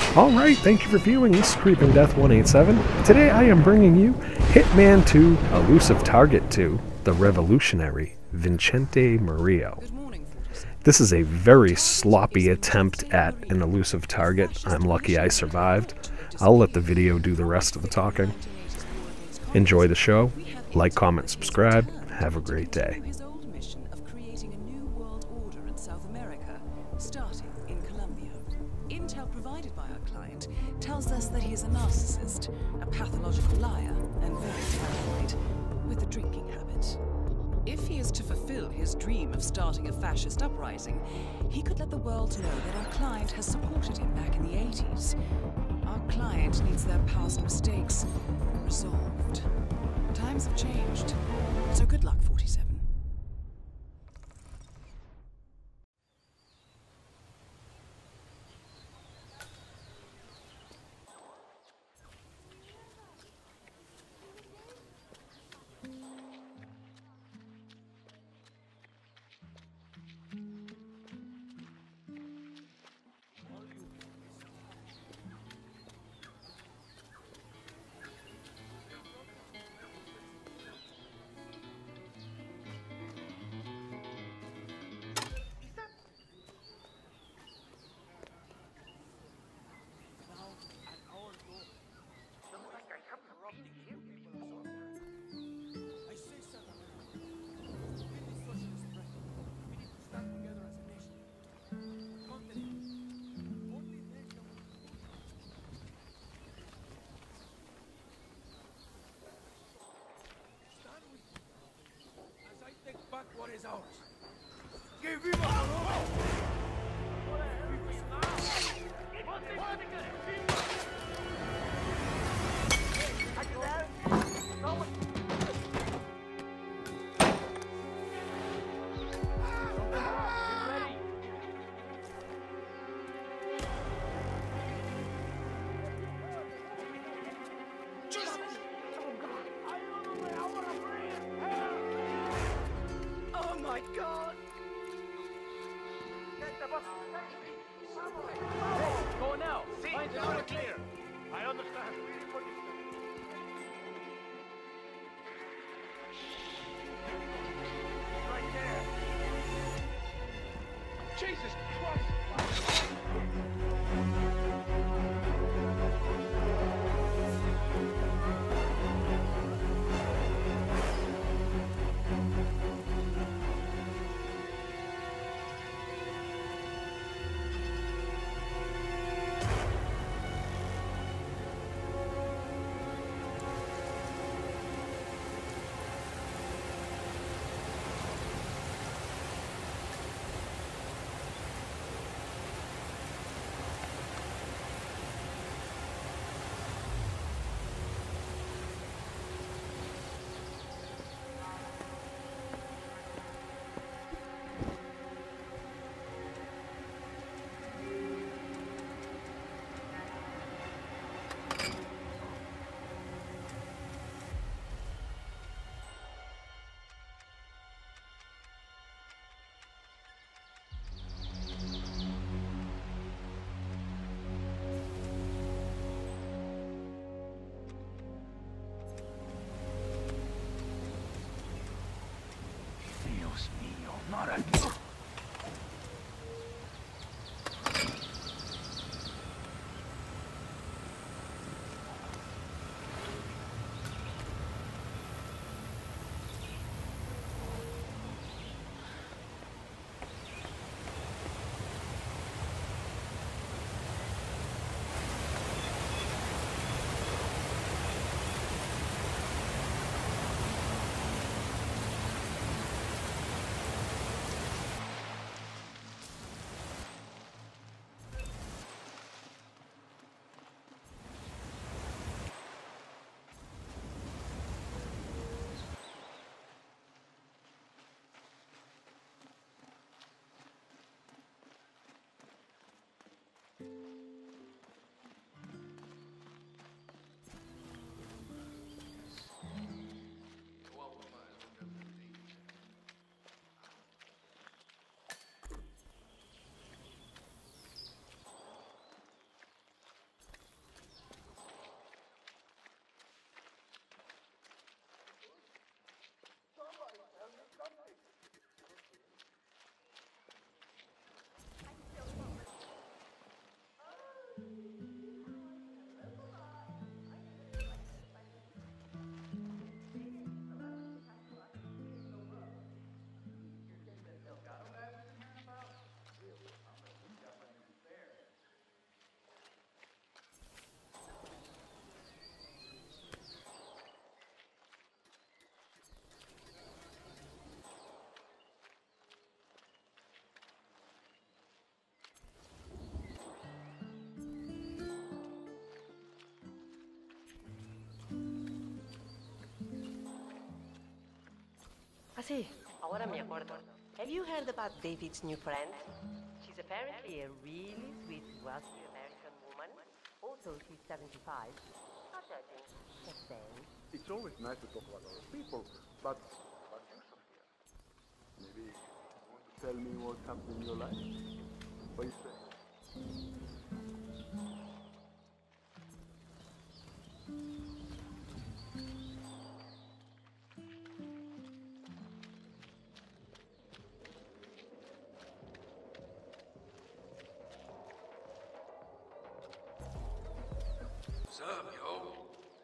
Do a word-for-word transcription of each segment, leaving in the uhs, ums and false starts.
Alright, thank you for viewing. This is Creeping Death one eighty-seven. Today I am bringing you Hitman two, Elusive Target two, The Revolutionary, Vincente Murillo. This is a very sloppy attempt at an elusive target. I'm lucky I survived. I'll let the video do the rest of the talking. Enjoy the show. Like, comment, subscribe. Have a great day. His old mission of creating a new world order in South America, starting in Colombia. Intel provided by our client tells us that he is a narcissist, a pathological liar, and very paranoid, with a drinking habit. If he is to fulfill his dream of starting a fascist uprising, he could let the world know that our client has supported him back in the eighties. Our client needs their past mistakes resolved. Times have changed, so good luck, forty-seven. Back what is ours. Que viva la Roma! My God! Go now! See, you're clear! I understand. Right there! Jesus Christ! Not a... sí, ahora me acuerdo. Have you heard about David's new friend? She's apparently a really sweet, wealthy American woman. Also, she's seventy-five. Not judging, just saying. It's always nice to talk about other people, but but you, Sophia, maybe you want to tell me what happened in your life? What do you say? What's up, yo?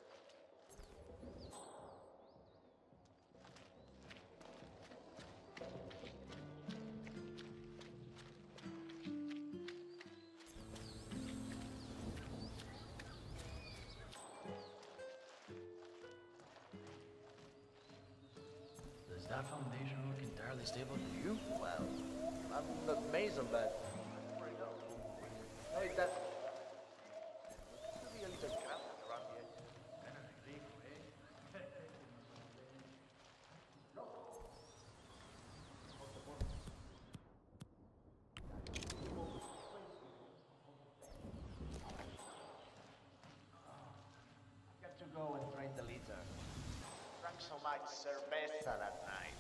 Does that foundation look entirely stable to you? Well, I'm not Mason, but... No, it does. Could be a little cramped around the edges. Kind of illegal, eh? Got to go and drain the litter. Drank so much cerveza that night.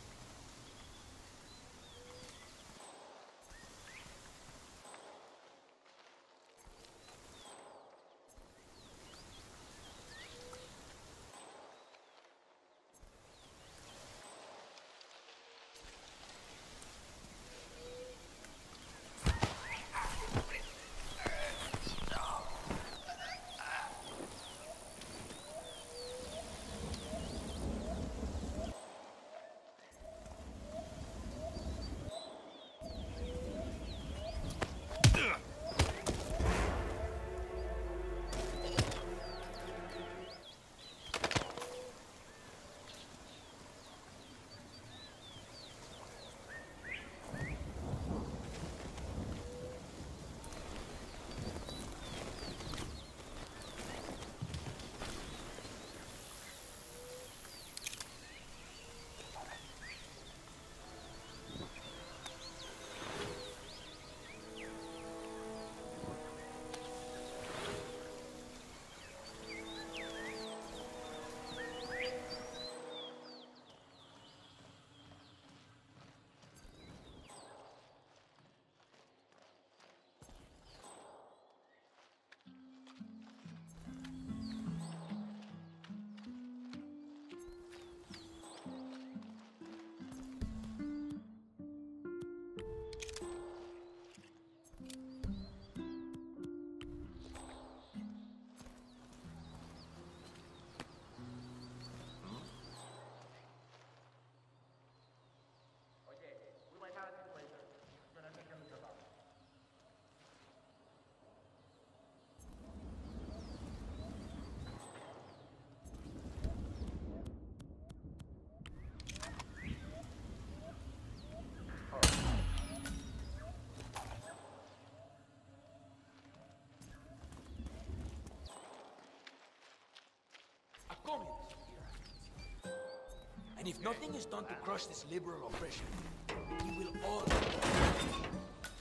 A communist here. And if nothing is done to crush this liberal oppression, we will all die.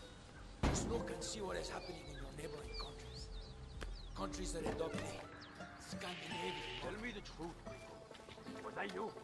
Just look and see what is happening in your neighboring countries. Countries that adopt the Scandinavian. Tell me the truth, Rico. Was that you?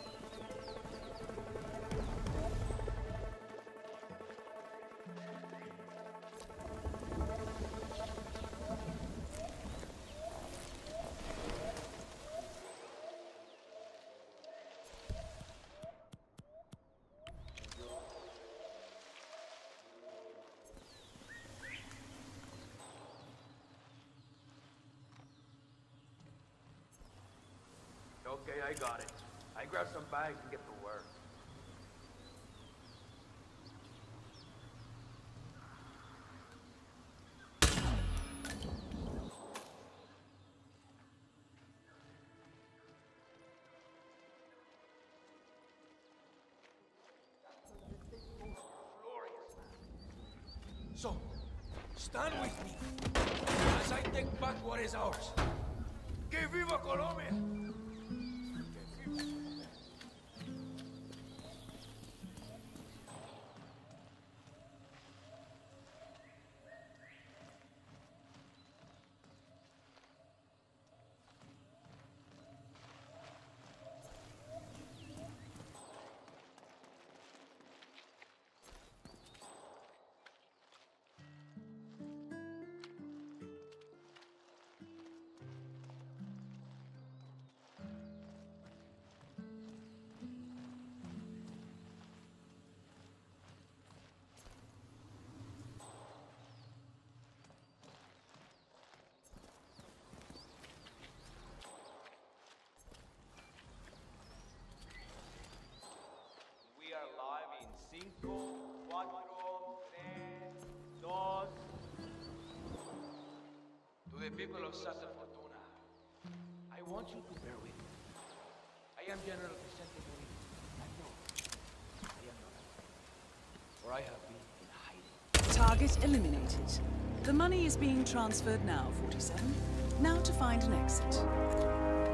Okay, I got it. I grab some bags and get to work. So, stand with me as I take back what is ours. Que viva Colombia! people of Santa Fortuna, I want you to bear with me. I am General Vicente Murillo. I know. I am not alone. For I have been in hiding. Target eliminated. The money is being transferred now, forty-seven. Now to find an exit.